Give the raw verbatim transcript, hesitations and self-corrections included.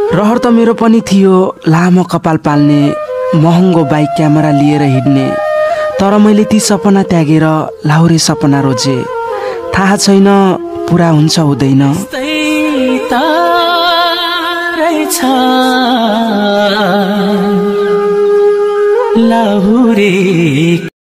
रहर त मेरो पनि थियो लामो कपाल पाल्ने, महँगो बाइक क्यामेरा लिएर हिँड्ने, तर मैले ती सपना त्यागेर लाहुरे सपना रोजे। थाहा छैन पुरा हुन्छ हुँदैन। लाहुरे